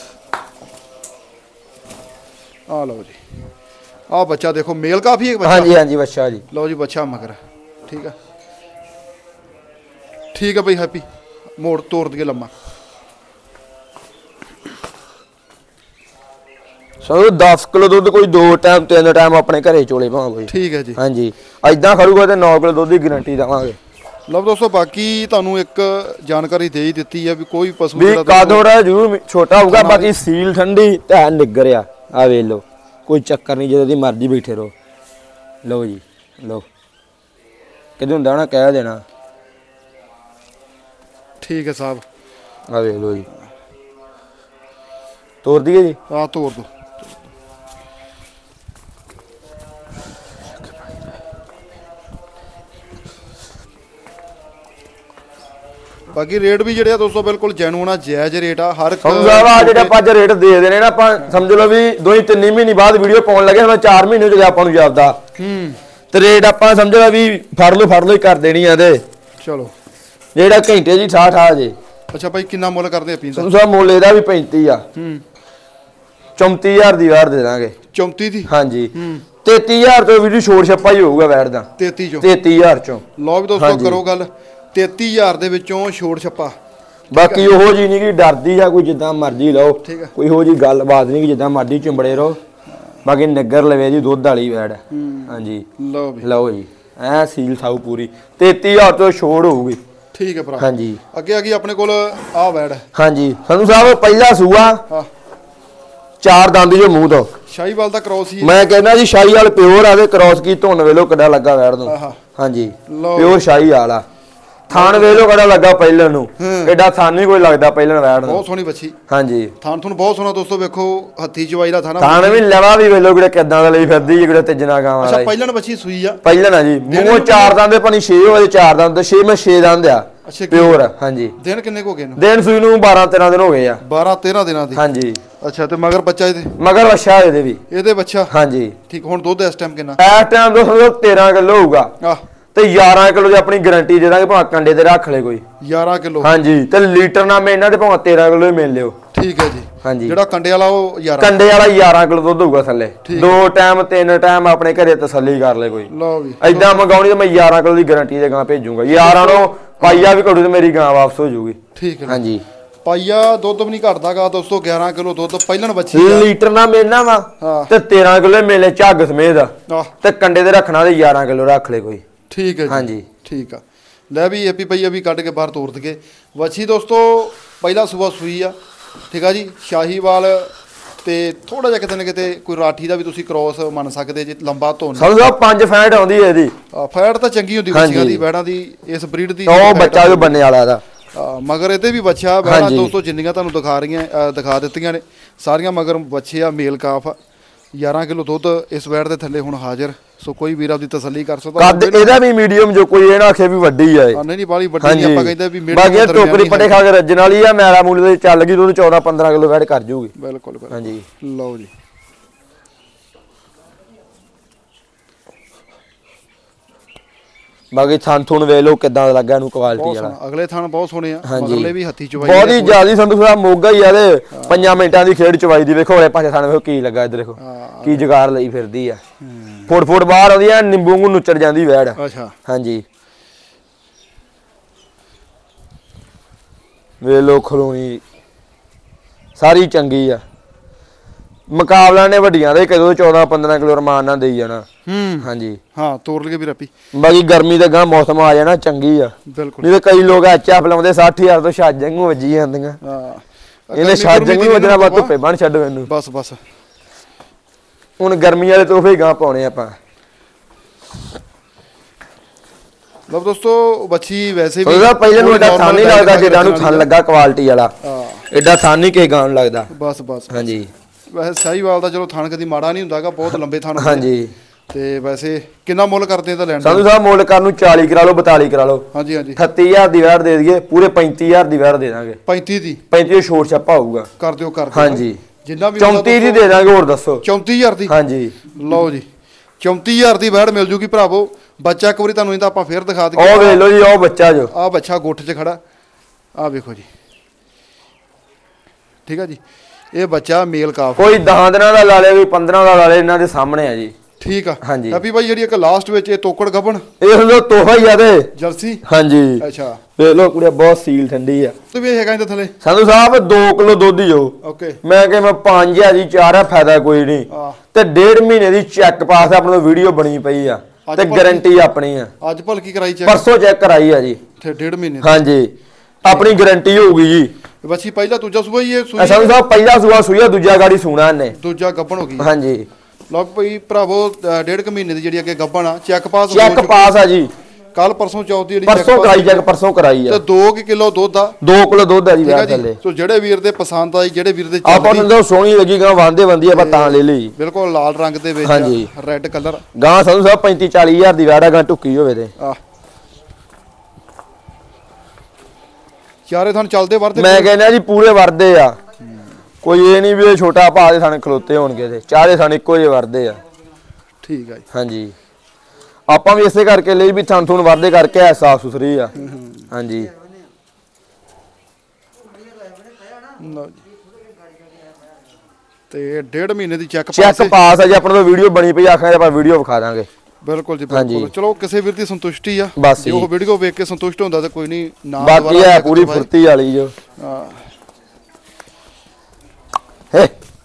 ਆ ਲਓ ਜੀ ਆ ਬੱਚਾ ਦੇਖੋ ਮੇਲ ਕਾਫੀ ਹੈ ਬੱਚਾ ਹਾਂਜੀ ਹਾਂਜੀ ਬੱਚਾ ਜੀ ਲਓ ਜੀ ਬੱਚਾ ਮਗਰ ਠੀਕ ਆ ਬਈ ਹੈਪੀ ਮੋੜ ਤੋੜ ਦਈਏ ਲੰਮਾ ਸੋ 10 ਕਿਲੋ ਦੁੱਧ ਕੋਈ 2 ਟਾਈਮ 3 ਟਾਈਮ ਆਪਣੇ ਘਰੇ ਚੋਲੇ ਭਾਵੇਂ ਠੀਕ ਹੈ ਜੀ ਹਾਂਜੀ ਐਦਾਂ ਖੜੂਗਾ ਤੇ 9 ਕਿਲੋ ਦੁੱਧ ਦੀ ਗਾਰੰਟੀ ਦਵਾਂਗੇ ਲਓ ਦੋਸਤੋ ਬਾਕੀ ਤੁਹਾਨੂੰ ਇੱਕ ਜਾਣਕਾਰੀ ਦੇ ਹੀ ਦਿੱਤੀ ਆ ਵੀ ਕੋਈ ਪਸ਼ੂ ਵੀ ਕਾਦੋੜਾ ਜ਼ਰੂਰ ਛੋਟਾ ਹੋਊਗਾ ਬਾਕੀ ਸੀਲ ਠੰਡੀ ਤੇ ਨਿੱਗਰ ਆ ਵੇਖ ਲਓ ਕੋਈ ਚੱਕਰ ਨਹੀਂ ਜਦੋਂ ਦੀ ਮਰਜ਼ੀ ਬੈਠੇ ਰਹੋ ਲਓ ਜੀ ਲਓ ਕਿਦੋਂ ਹੁੰਦਾ ਨਾ ਕਹਿ ਦੇਣਾ ਠੀਕ ਹੈ ਸਾਹਿਬ ਆ ਵੇਖ ਲਓ ਜੀ ਤੋੜ ਦਈਏ ਜੀ ਆ ਤੋੜ ਦੋ ਬਾਕੀ ਰੇਟ ਵੀ ਜਿਹੜੇ ਆ ਦੋਸਤੋ ਬਿਲਕੁਲ ਜੈਨੂਨ ਆ ਜਾਇਜ਼ ਰੇਟ ਆ ਹਰ ਸਮਝਾਵਾ ਜਿਹੜੇ ਆਪਾਂ ਰੇਟ ਦੇ ਦੇਣੇ ਨਾ ਆਪਾਂ ਸਮਝ ਲਓ ਵੀ 2-3 ਮਹੀਨੇ ਬਾਅਦ ਵੀਡੀਓ ਪਾਉਣ ਲੱਗੇ ਹੁਣ 4 ਮਹੀਨੇ ਹੋ ਗਏ ਆਪਾਂ ਨੂੰ ਜਾਪਦਾ ਤੇ ਰੇਟ ਆਪਾਂ ਸਮਝ ਲਓ ਵੀ ਫੜ ਲਓ ਹੀ ਕਰ ਦੇਣੀ ਆ ਤੇ ਚਲੋ ਜਿਹੜਾ ਘੰਟੇ ਜੀ ਠਾ ਜੇ ਅੱਛਾ ਭਾਈ ਕਿੰਨਾ ਮੁੱਲ ਕਰਦੇ ਆ ਪੀਣ ਦਾ ਸਮਝਾ ਮੁੱਲ ਇਹਦਾ ਵੀ 35 ਆ 34000 ਦੀ ਵਾਰ ਦੇ ਦਾਂਗੇ 34 ਦੀ ਹਾਂਜੀ 33000 ਤੋਂ ਵੀਡੀਓ ਛੋੜ ਛੱਪਾ ਹੀ ਹੋਊਗਾ ਵੈਟ ਦਾ 33000 ਚੋਂ ਲਓ ਵੀ ਦੋਸਤੋ ਕਰੋ ਗੱਲ 33000 ਦੇ ਵਿੱਚੋਂ ਛੋੜ ਛੱਪਾ ਬਾਕੀ ਉਹੋ ਜੀ ਨਹੀਂ ਕਿ ਡਰਦੀ ਆ ਕੋਈ ਜਿੱਦਾਂ ਮਰਜ਼ੀ ਲਓ ਕੋਈ ਉਹੋ ਜੀ ਗੱਲਬਾਤ ਨਹੀਂ ਕਿ ਜਿੱਦਾਂ ਮਰਜ਼ੀ ਚਿੰਬੜੇ ਰਹੋ ਬਾਕੀ ਨਿੱਗਰ ਲਵੇ ਜੀ ਦੁੱਧ ਵਾਲੀ ਵੈੜ ਹਾਂਜੀ ਲਓ ਜੀ ਐ ਸੀਲ ਥਾਊ ਪੂਰੀ 33000 ਤੋਂ ਛੋੜ ਹੋਊਗੀ ਠੀਕ ਹੈ ਭਰਾ ਹਾਂਜੀ ਅੱਗੇ ਆਪਣੇ ਕੋਲ ਆ ਵੈੜ ਹਾਂਜੀ ਸੰਧੂ ਸਾਹਿਬ ਪਹਿਲਾ ਸੂਆ 4 ਦੰਦ ਜੋ ਮੂੰਹ ਤੋਂ ਸ਼ਾਹੀਵਾਲ ਦਾ ਕ੍ਰੋਸ ਹੀ ਮੈਂ ਕਹਿੰਦਾ ਜੀ ਸ਼ਾਹੀਵਾਲ ਪਿਓਰ ਆਵੇ ਕ੍ਰੋਸ ਕੀ ਧੁੰਨ ਵੇਲੋ ਕਿੱਡਾ ਲੱਗਾ ਵੈੜ ਨੂੰ ਹਾਂਜੀ ਪਿਓਰ ਸ਼ਾਹੀਵਾਲ ਆ ਥਾਣ ਵੇਲੋ ਕਿਹੜਾ ਲੱਗਾ ਪਹਿਲਾਂ ਨੂੰ ਐਡਾ ਥਾਣ ਨਹੀਂ ਕੋਈ ਲੱਗਦਾ ਪਹਿਲਾਂ ਵੈੜ ਨੂੰ ਬਹੁਤ ਸੋਹਣੀ ਬੱਚੀ ਹਾਂਜੀ ਥਾਣ ਤੁਹਾਨੂੰ ਬਹੁਤ ਸੋਹਣਾ ਦੋਸਤੋ ਵੇਖੋ ਹੱਥੀ ਚਵਾਈ ਦਾ ਥਾਣ ਵੀ ਲਵਾ ਵੀ ਵੇਲੋ ਕਿਹੜਾ ਕਿੱਦਾਂ ਦਾ ਲਈ ਫਿਰਦੀ ਜਿਹੜਾ ਤੇਜਣਾ ਗਾਵਾਂ ਅੱਛਾ ਪਹਿਲਾਂ ਬੱਚੀ ਸੂਈ ਆ ਪਹਿਲਾਂ ਨਾ ਜੀ ਮੂੰਹ 4 ਦੰਦ ਦੇ ਪਾਣੀ 6 ਵਜੇ 4 ਦੰਦ 6 ਮੈਂ 6 ਦੰਦ ਆ ਪਿਓਰ ਹਾਂਜੀ ਦਿਨ ਕਿੰਨੇ ਹੋ ਗਏ ਨੇ ਦਿਨ ਸੂਈ ਨੂੰ 12-13 ਦਿਨ ਹੋ ਗਏ ਆ 12-13 ਦਿਨਾਂ ਦੀ ਹਾਂਜੀ ਅੱਛਾ ਤੇ ਮਗਰ ਬੱਚਾ ਮਗਰ ਬੱਚਾ ਇਹਦੇ ਵੀ ਇਹਦੇ ਬੱਚਾ ਹਾਂਜੀ ਠੀਕ ਹੁਣ ਦੁੱਧ ਇਸ ਟਾਈਮ ਕਿੰਨਾ ਇਸ ਟਾਈਮ ਦੁੱਧ 13 ਕਿਲੋ ਹੋਊਗਾ ਤੇ 11 ਕਿਲੋ ਦੀ ਆਪਣੀ ਗਾਰੰਟੀ ਦੇ ਦਾਂਗੇ ਭਾਵੇਂ ਕੰਡੇ ਤੇ ਰੱਖ ਲੈ ਕੋਈ 11 ਕਿਲੋ ਹਾਂਜੀ ਤੇ ਲੀਟਰ ਨਾਲ ਮੈਂ ਇਹਨਾਂ ਦੇ ਭਾਵੇਂ 13 ਕਿਲੋ ਹੀ ਮਿਲ ਲਿਓ ਠੀਕ ਹੈ ਜੀ ਹਾਂਜੀ ਜਿਹੜਾ ਕੰਡੇ ਵਾਲਾ ਉਹ 11 ਕੰਡੇ ਵਾਲਾ 11 ਕਿਲੋ ਦੁੱਧ ਹੋਊਗਾ ਥੱਲੇ 2 ਟਾਈਮ 3 ਟਾਈਮ ਆਪਣੇ ਘਰੇ ਤਸੱਲੀ ਕਰ ਲੈ ਕੋਈ ਲਓ ਵੀ ਐਦਾਂ ਮੰਗਾਉਣੀ ਤੇ ਮੈਂ 11 ਕਿਲੋ ਦੀ ਗਾਰੰਟੀ ਦੇ ਗਾਂ ਭੇਜੂਗਾ 11 ਨੂੰ ਪਾਈਆ ਵੀ ਘੜੂ ਤੇ ਮੇਰੀ ਗਾਂ ਵਾਪਸ ਹੋ ਜਾਊਗੀ ਠੀਕ ਹੈ ਹਾਂਜੀ ਪਾਈਆ ਦੁੱਧ ਵੀ ਨਹੀਂ ਘਟਦਾਗਾ ਦੋਸਤੋ 11 ਕਿਲੋ ਦੁੱਧ ਪਹਿਲਣ ਬੱਚੀ ਲੀਟਰ ਨਾਲ ਮਿਲਣਾ ਵਾ ਤੇ 13 ਕਿਲੋ ਮਿਲੇ ਝੱਗ ਸਮੇਤ ਤੇ ਕੰਡੇ ਤੇ ਰੱਖਣਾ ਤੇ 11 ਕਿਲੋ ਰੱਖ ਲੈ ਕੋਈ ਠੀਕ ਹੈ ਜੀ ਹਾਂਜੀ ਠੀਕ ਆ ਲੈ ਵੀ ਏਪੀ ਪਈਆ ਵੀ ਕੱਢ ਕੇ ਬਾਹਰ ਤੋੜ ਦਗੇ ਵੱਛੀ ਦੋਸਤੋ ਪਹਿਲਾ ਸੂਆ ਸੂਈ ਆ ਠੀਕ ਆ ਜੀ ਸ਼ਾਹੀਵਾਲ ਤੇ ਥੋੜਾ ਜਿਹਾ ਕਿਤੇ ਨਾ ਕਿਤੇ ਕੋਈ ਰਾਠੀ ਦਾ ਵੀ ਤੁਸੀਂ ਕ੍ਰੋਸ ਮੰਨ ਸਕਦੇ ਜੀ ਲੰਬਾ ਧੋਣ ਸਮਝੋ 5 ਫੈਟ ਆਉਂਦੀ ਹੈ ਇਹਦੀ ਫੈਟ ਤਾਂ ਚੰਗੀ ਹੁੰਦੀ ਬੱਚੀਆਂ ਦੀ ਵੈੜਾਂ ਦੀ ਇਸ ਬਰੀਡ ਦੀ ਉਹ ਬੱਚਾ ਜੋ ਬੰਨੇ ਵਾਲਾ ਦਾ ਮਗਰ ਇਹਦੇ ਵੀ ਬੱਚਾ ਵੈੜਾਂ ਦੋਸਤੋ ਜਿੰਨੀਆਂ ਤੁਹਾਨੂੰ ਦਿਖਾ ਦਿੱਤੀਆਂ ਨੇ ਸਾਰੀਆਂ ਮਗਰ ਬੱਚੇ ਆ ਮੇਲ ਕਾਫ 11 ਕਿਲੋ ਦੁੱਧ ਇਸ ਵੈੜ ਦੇ ਥੱਲੇ ਹੁਣ ਹਾਜ਼ਰ ਸੋ ਕੋਈ ਵੀਰ ਆਪਦੀ ਤਸੱਲੀ ਕਰ ਸਕਦਾ ਕੱਦ ਇਹਦਾ ਵੀ ਮੀਡੀਅਮ ਜੋ ਕੋਈ ਇਹ ਨਾ ਆਖੇ ਵੀ ਵੱਡੀ ਆ ਇਹ ਨਹੀਂ ਬਾਲੀ ਵੱਡੀ ਨਹੀਂ ਆਪਾਂ ਕਹਿੰਦੇ ਵੀ ਮੀਡੀਅਮ ਬਾਕੀ ਟੋਕਰੀ ਪਟੇ ਖਾ ਕੇ ਰੱਜਣ ਵਾਲੀ ਆ ਮੈਲਾ ਮੂਲ ਦੇ ਚੱਲ ਗਈ ਦੁੱਧ 14-15 ਕਿਲੋ ਵੈੜ ਕਰ ਜੂਗੀ ਬਿਲਕੁਲ ਹਾਂਜੀ ਲਓ ਜੀ ਬਾਕੀ ਥਣ ਥੁਣ ਵੇਖ ਲਓ ਕਿਦਾਂ ਦਾ ਲੱਗਾ ਇਹਨੂੰ ਕੁਆਲਿਟੀ ਵਾਲਾ ਅਗਲੇ ਥਣ ਬਹੁਤ ਸੋਹਣੇ ਆ ਮਗਰਲੇ ਵੀ ਹੱਥੀ ਚਵਾਈ ਬਹੁਤ ਹੀ ਜ਼ਿਆਦਾ ਸੰਧੂ ਸਾਹਿਬ ਮੋਗਾ ਹੀ ਆ ਤੇ 5 ਮਿੰਟਾਂ ਦੀ ਖੇਡ ਚਵਾਈ ਦੀ ਵੇਖੋ ਹੋਰੇ ਪਾਸੇ ਥਣ ਵੇਖੋ ਕੀ ਲੱਗਾ ਇੱਧਰ ਦੇਖੋ ਕੀ ਜਗਾਰ ਲਈ ਫਿਰਦੀ ਆ ਫੁੱਟ ਬਾਹਰ ਆਉਂਦੀ ਆ ਨਿੰਬੂ ਨੂੰ ਨੁੱਚੜ ਜਾਂਦੀ ਵੈੜ ਅੱਛਾ ਹਾਂਜੀ ਵੇਖ ਲਓ ਖਲੋਣੀ ਸਾਰੀ ਚੰਗੀ ਆ ਮੁਕਾਬਲਾ ਨੇ ਵੱਡੀਆਂ ਦੇ ਕਦੋਂ 14-15 ਕਿਲੋ ਰਮਾਨ ਨਾਲ ਦੇਈ ਜਾਣਾ ਹਾਂਜੀ ਹਾਂ ਤੋੜ ਲਗੇ ਵੀ ਰੱਪੀ ਬਾਕੀ ਗਰਮੀ ਦਾ ਗਾਂ ਮੌਸਮ ਆ ਜਾਣਾ ਚੰਗੀ ਆ ਬਿਲਕੁਲ ਨਹੀਂ ਤੇ ਕਈ ਲੋਕ ਐਚਾ ਫਲਾਉਂਦੇ 60000 ਤੋਂ ਛੱਜ ਨੂੰ ਵੱਜੀ ਜਾਂਦੀਆਂ ਹਾਂ ਇਹਨੇ ਛੱਜ ਨੂੰ ਵੱਜਣਾ ਬਾ ਧੁੱਪੇ ਬਣ ਛੱਡੋ ਇਹਨੂੰ ਬਸ ਹੁਣ ਗਰਮੀ ਵਾਲੇ ਤੋਹਫੇ ਗਾਂ ਪਾਉਣੇ ਆਪਾਂ ਲਓ ਦੋਸਤੋ ਬੱਚੀ ਵੈਸੇ ਵੀ ਉਹਦਾ ਪਹਿਲੇ ਨੂੰ ਐਡਾ ਥਾਨ ਨਹੀਂ ਲੱਗਦਾ ਜਿਹੜਾ ਨੂੰ ਥਾਨ ਲੱਗਾ ਕੁਆਲਿਟੀ ਵਾਲਾ ਐਡਾ ਥਾਨ ਨਹੀਂ ਕਿਸੇ ਗਾਂ ਨੂੰ ਲੱਗਦਾ ਬਸ ਹਾਂਜੀ ਵੈਸੇ ਸਾਹੀਵਾਲ ਦਾ ਚਲੋ ਥਣ ਕਦੀ ਮਾੜਾ ਨਹੀਂ ਹੁੰਦਾਗਾ ਬਹੁਤ ਲੰਬੇ ਥਣ ਹੁੰਦੇ ਹਾਂਜੀ ਤੇ ਵੈਸੇ ਕਿੰਨਾ ਮੁੱਲ ਕਰਦੇ ਤਾਂ ਲੈਣ ਸੰਧੂ ਸਾਹਿਬ ਮੁੱਲ ਕਰਨ ਨੂੰ 40 ਕਰਾ ਲਓ 42 ਕਰਾ ਲਓ ਹਾਂਜੀ 38000 ਦੀ ਵੈੜ ਦੇ ਦਈਏ ਪੂਰੇ 35000 ਦੀ ਵੈੜ ਦੇ ਦਾਂਗੇ 35 ਛੋਟ ਛੱਪਾ ਹੋਊਗਾ ਕਰ ਦਿਓ ਹਾਂਜੀ ਜਿੰਨਾ ਵੀ 34 ਦੀ ਦੇ ਦਾਂਗੇ ਹੋਰ ਦੱਸੋ 34000 ਦੀ ਹਾਂਜੀ ਲਓ ਜੀ 34000 ਦੀ ਵੈੜ ਮਿਲ ਜੂਗੀ ਭਰਾਵੋ ਬੱਚਾ ਇੱਕ ਵਾਰੀ ਤੁਹਾਨੂੰ ਇਹਦਾ ਆਪਾਂ ਫੇਰ ਦਿਖਾ ਦਈਏ ਉਹ ਵੇਖ ਲਓ ਜੀ ਉਹ ਬੱਚਾ ਜੋ ਆ ਬੱਚਾ ਗੁੱਠ 'ਚ ਖੜਾ ਆ ਵੇਖੋ ਜੀ ਠੀਕ ਆ ਜੀ ਇਹ ਬੱਚਾ ਮੇਲ ਕਾਫ ਕੋਈ 10 ਦਿਨਾਂ ਦਾ ਲਾ ਲੇ ਵੀ 15 ਦਾ ਲਾ ਲੇ ਇਹਨਾਂ ਦੇ ਸਾਹਮਣੇ ਆ ਜੀ ਠੀਕ ਆ ਹਾਂਜੀ ਹੈਪੀ ਭਾਈ ਜਿਹੜੀ ਇੱਕ ਲਾਸਟ ਵਿੱਚ ਇਹ ਤੋਕੜ ਗੱਬਣ ਇਹ ਲੋ ਤੋਹਫਾ ਹੀ ਆ ਤੇ ਜਰਸੀ ਹਾਂਜੀ ਅੱਛਾ ਵੇਖ ਲੋ ਕੁੜੀਆ ਬਹੁਤ ਸੀਲ ਠੰਡੀ ਆ ਤੇ ਵੀ ਹੈਗਾ ਇਹਦੇ ਥੱਲੇ ਸੰਧੂ ਸਾਹਿਬ 2 ਕਿਲੋ ਦੁੱਧ ਹੀ ਜੋ ਓਕੇ ਮੈਂ ਕਿ ਮੈਂ 5000 ਦੀ 4 ਆ ਫਾਇਦਾ ਕੋਈ ਨਹੀਂ ਤੇ 1.5 ਮਹੀਨੇ ਦੀ ਚੈੱਕ ਪਾਸ ਆਪਣੇ ਵੀਡੀਓ ਬਣੀ ਪਈ ਆ ਤੇ ਗਾਰੰਟੀ ਆਪਣੀ ਆ ਅੱਜ ਭਲਕੀ ਕਰਾਈ ਚੈੱਕ ਪਰਸੋਂ ਚੈੱਕ ਕਰਾਈ ਆ ਜੀ ਤੇ 1.5 ਮਹੀਨੇ ਹਾਂਜੀ ਆਪਣੀ ਗਾਰੰਟੀ ਹੋਊਗੀ ਜੀ ਬੱਚੀ ਪਹਿਲਾ ਦੂਜਾ ਸੂਆ ਹੀ ਇਹ ਸੰਧੂ ਸਾਹਿਬ ਪਹਿਲਾ ਸੂਆ ਸੂਆ ਦੂਜਾ ਗਾੜੀ ਸੂਣਾ ਇਹਨੇ ਦੂਜਾ ਗੱਬਣ ਹੋ ਗਈ ਹਾਂਜੀ ਲਓ ਭਾਈ ਭਰਾਵੋ 1.5 ਮਹੀਨੇ ਦੀ ਜਿਹੜੀ ਅੱਗੇ ਗੱਬਣ ਆ ਚੈੱਕ ਪਾਸ ਆ ਜੀ ਕੱਲ ਪਰਸੋਂ ਚੌਥੀ ਜਿਹੜੀ ਪਰਸੋਂ ਕਰਾਈ ਚੈੱਕ ਪਰਸੋਂ ਕਰਾਈ ਆ ਤੇ 2 ਕਿਲੋ ਦੁੱਧ ਆ 2 ਕਿਲੋ ਦੁੱਧ ਆ ਜੀ ਵੈਸੇ ਥੱਲੇ ਸੋ ਜਿਹੜੇ ਵੀਰ ਦੇ ਪਸੰਦ ਆਈ ਜਿਹੜੇ ਵੀਰ ਦੇ ਆਪਾਂ ਨੂੰ ਸੋਹਣੀ ਲੱਗੀ ਗਾਂ ਵਾਂਦੇ ਵੰਦੀ ਆਪਾਂ ਤਾਂ ਲੈ ਲਈ ਬਿਲਕੁਲ ਲਾਲ ਰੰਗ ਦੇ ਵਿੱਚ ਹਾਂਜੀ ਰੈੱਡ ਕਲਰ ਗਾਂ ਸੰਧੂ ਸਾਹਿਬ 35-40000 ਦੀ ਵਾੜਾ ਗਾਂ ਟੁੱਕੀ ਹੋਵੇ ਤੇ ਚਾਰੇ ਥਣ ਚੱਲਦੇ ਵਰਦੇ ਮੈਂ ਕਹਿੰਦਾ ਜੀ ਪੂਰੇ ਵਰਦੇ ਆ ਕੋਈ ਇਹ ਨਹੀਂ ਵੀ ਇਹ ਛੋਟਾ ਭਾ ਦੇ ਥਣ ਖਲੋਤੇ ਹੋਣਗੇ ਤੇ ਚਾਰੇ ਥਣ ਇੱਕੋ ਜਿਹੇ ਵਰਦੇ ਆ ਠੀਕ ਆ ਜੀ ਹਾਂਜੀ ਆਪਾਂ ਵੀ ਇਸੇ ਕਰਕੇ ਲਈ ਵੀ ਥਣ ਥੁਣ ਵਰਦੇ ਕਰਕੇ ਐ ਸਾਫ ਸੁਥਰੀ ਆ ਹਾਂਜੀ ਤੇ 1.5 ਮਹੀਨੇ ਦੀ ਚੈੱਕ ਪਾਸ ਆ ਜੀ ਆਪਣੇ ਤੋਂ ਵੀਡੀਓ ਬਣੀ ਪਈ ਆਖਾਂ ਆਪਾਂ ਵੀਡੀਓ ਵਿਖਾ ਦਾਂਗੇ ਬਿਲਕੁਲ ਜੀ ਬਿਲਕੁਲ ਚਲੋ ਕਿਸੇ ਵੀਰ ਦੀ ਸੰਤੁਸ਼ਟੀ ਆ ਜੇ ਉਹ ਵੀਡੀਓ ਵੇਖ ਕੇ ਸੰਤੁਸ਼ਟ ਹੁੰਦਾ ਤਾਂ ਕੋਈ ਨਹੀਂ ਨਾ ਬਾਕੀ ਹੈ ਪੂਰੀ ਫੁਰਤੀ ਵਾਲੀ ਜੋ ਹੈ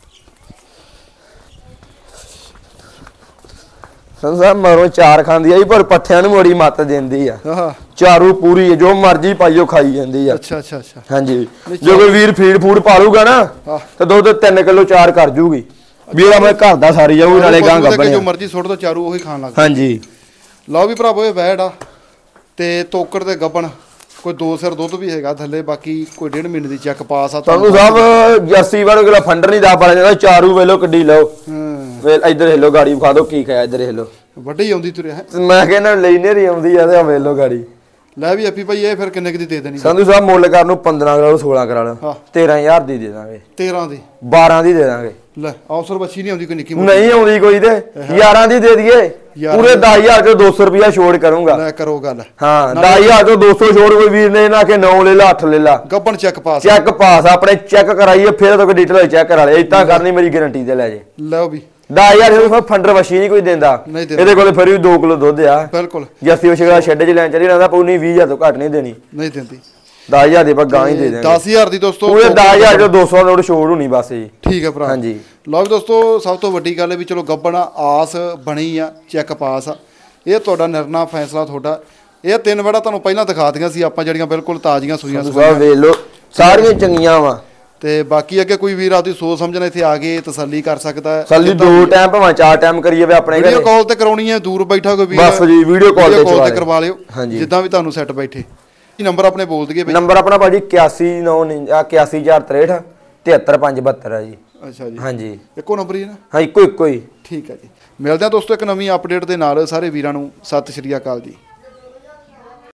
ਸੰਸਾਰ ਮਰੋ ਚਾਰ ਖਾਂਦੀ ਆ ਪਰ ਪੱਠਿਆਂ ਨੂੰ ਮੋੜੀ ਮੱਤ ਦਿੰਦੀ ਆ ਚਾਰੂ ਪੂਰੀ ਜੋ ਮਰਜੀ ਪਾਈਓ ਖਾਈ ਜਾਂਦੀ ਆ ਅੱਛਾ ਹਾਂਜੀ ਜੋ ਕੋਈ ਵੀਰ ਫੀਡ ਫੂਡ ਪਾਲੂਗਾ ਨਾ ਤੇ ਦੁੱਧ 3 ਕਿਲੋ 4 ਕਰ ਜੂਗੀ ਵੀਰਾ ਮੈਂ ਘਰ ਦਾ ਸਾਰੀ ਜਾਊ ਨਾਲੇ ਗਾਂ ਗੱਬਣੇ ਜੋ ਮਰਜੀ ਸੁੱਟ ਦੋ ਚਾਰੂ ਉਹੀ ਖਾਣ ਲੱਗ ਹਾਂਜੀ ਲਓ ਵੀ ਭਰਾਵੋ ਇਹ ਵੈੜ ਆ ਤੇ ਤੋਕੜ ਤੇ ਗੱਬਣ ਕੋਈ 2 ਸਿਰ ਦੁੱਧ ਵੀ ਹੈਗਾ ਥੱਲੇ ਬਾਕੀ ਕੋਈ 1.5 ਮਹੀਨੇ ਦੀ ਚੈੱਕ ਪਾਸ ਆ ਤੁਹਾਨੂੰ ਸਾਹਿਬ ਜਰਸੀ ਵਾਲੇ ਕੋਲ ਫੰਡਰ ਨਹੀਂ ਦਾ ਪਾ ਜਾਂਦਾ ਚਾਰੂ ਵੇਲੋ ਕੱਢੀ ਲਓ ਵੇ ਇੱਧਰ ਹਿੱਲੋ ਗਾੜੀ ਵਿਖਾ ਦਿਓ ਕੀ ਖਾਇਆ ਇੱਧਰ ਹਿੱਲੋ ਵੱਡੀ ਆਉਂਦੀ ਤੁਰਿਆ ਹੈ ਮੈਂ ਕਹਿੰਦਾ ਲੈਨੇ ਰਹੀ ਆਉਂਦੀ ਆ ਤੇ ਵੇਲੋ ਗਾੜੀ ਲੈ ਵੀ ਆਪੀ ਭਾਈ ਇਹ ਫਿਰ ਕਿੰਨੇ ਦੀ ਦੇ ਦੇਣੀ ਸੰਧੂ ਸਾਹਿਬ ਮੁੱਲ ਕਰਨ ਨੂੰ 15 ਕਰਾ ਲਓ 16 ਕਰਾ ਲਓ 13000 ਦੀ ਦੇ ਦਾਂਗੇ 13 ਦੀ 12 ਦੀ ਦੇ ਦਾਂਗੇ ਲੈ ਅਫਸਰ ਬੱਚੀ ਨਹੀਂ ਆਉਂਦੀ ਕੋਈ ਨਿੱਕੀ ਨਹੀਂ ਆਉਂਦੀ ਕੋਈ ਤੇ 11 ਦੀ ਦੇ ਦਈਏ ਪੂਰੇ 10000 ਤੋਂ 200 ਰੁਪਿਆ ਛੋੜ ਕਰੂੰਗਾ ਲੈ ਕਰੋ ਗੱਲ ਹਾਂ 10000 ਤੋਂ 200 ਛੋੜ ਕੋਈ ਵੀਰ ਨੇ ਨਾ ਕਿ 9 ਲੈ ਲਾ 8 ਲੈ ਲਾ ਗੱਬਣ ਚੈੱਕ ਪਾਸ ਆਪਣੇ ਚੈੱਕ ਕਰਾਈਏ ਫਿਰ ਤਾਂ ਕੋਈ ਡਿਟੇਲ ਚੈੱਕ ਕਰਾ ਲੈ ਇਦਾਂ ਕਰਨੀ ਮੇਰੀ ਗਾਰੰਟੀ ਤੇ ਲੈ ਜੇ ਲਓ ਵੀ 10000 ਫੰਡਰ ਵਸ਼ੀ ਨਹੀਂ ਕੋਈ ਦਿੰਦਾ ਇਹਦੇ ਕੋਲ ਫਿਰ ਵੀ 2 ਕਿਲੋ ਦੁੱਧ ਆ ਬਿਲਕੁਲ ਜੱਸੀ ਵਸ਼ਗਾ ਸ਼ੈੱਡ 'ਚ ਲੈਣ ਚਲੀ ਰਹਿੰਦਾ ਪੂਰੀ 20000 ਤੋਂ ਘੱਟ ਨਹੀਂ ਦੇਣੀ ਨਹੀਂ ਦਿੰਦੀ 10000 ਦੇ ਬਸ ਗਾਂ ਹੀ ਦੇ ਦੇਣਗੇ 10000 ਦੀ ਦੋਸਤੋ ਪੂਰੇ 10000 ਤੋਂ 200 ਨੋਟ ਛੋੜ ਹੋਣੀ ਬਸ ਜੀ ਠੀਕ ਹੈ ਭਰਾ ਹਾਂਜੀ ਲਓ ਵੀ ਦੋਸਤੋ ਸਭ ਤੋਂ ਵੱਡੀ ਗੱਲ ਹੈ ਵੀ ਚਲੋ ਗੱਬਣ ਆਸ ਬਣੀ ਆ ਚੈੱਕ ਪਾਸ ਆ ਇਹ ਤੁਹਾਡਾ ਨਿਰਣਾ ਫੈਸਲਾ ਤੁਹਾਡਾ ਇਹ 3 ਵੜਾ ਤੁਹਾਨੂੰ ਪਹਿਲਾਂ ਦਿਖਾ ਦਿੱਤੀਆਂ ਸੀ ਆਪਾਂ ਜਿਹੜੀਆਂ ਬਿਲਕੁਲ ਤਾਜ਼ੀਆਂ ਸੂਈਆਂ ਵੇਖ ਲਓ ਸਾਰੀਆਂ ਚੰਗੀਆਂ ਵਾ ਤੇ ਬਾਕੀ ਅੱਗੇ ਕੋਈ ਵੀਰ ਆਪਦੀ ਸੋਚ ਸਮਝਣ ਇੱਥੇ ਆ ਕੇ ਤਸੱਲੀ ਕਰ ਸਕਦਾ ਹੈ ਤਸੱਲੀ 2 ਟਾਈਮ ਭਾਵੇਂ 4 ਟਾਈਮ ਕਰੀਏ ਵੇ ਆਪਣੇ ਵੀਡੀਓ ਕਾਲ ਤੇ ਕਰਾਉਣੀ ਹੈ ਦੂਰ ਬੈਠਾ ਕੋਈ ਵੀਰ ਬਸ ਜੀ ਵੀਡੀਓ ਕਾਲ ਤੇ ਕਰਵਾ ਲਿਓ ਜਿੱਦਾਂ ਵੀ ਤੁਹਾਨੂੰ ਸੈੱਟ ਬੈਠੇ ਇਹ ਨੰਬਰ ਆਪਣੇ ਬੋਲ ਦਈਏ ਨੰਬਰ ਆਪਣਾ ਭਾਜੀ 819463 73572 ਆ ਜੀ ਅੱਛਾ ਜੀ ਹਾਂਜੀ ਇੱਕੋ ਨੰਬਰ ਹੀ ਹੈ ਨਾ ਹਾਂ ਇੱਕੋ ਹੀ ਠੀਕ ਹੈ ਜੀ ਮਿਲਦੇ ਆ ਦੋਸਤੋ ਇੱਕ ਨਵੀਂ ਅਪਡੇਟ ਦੇ ਨਾਲ ਸਾਰੇ ਵੀਰਾਂ ਨੂੰ ਸਤਿ ਸ਼੍ਰੀ ਅਕਾਲ ਜੀ।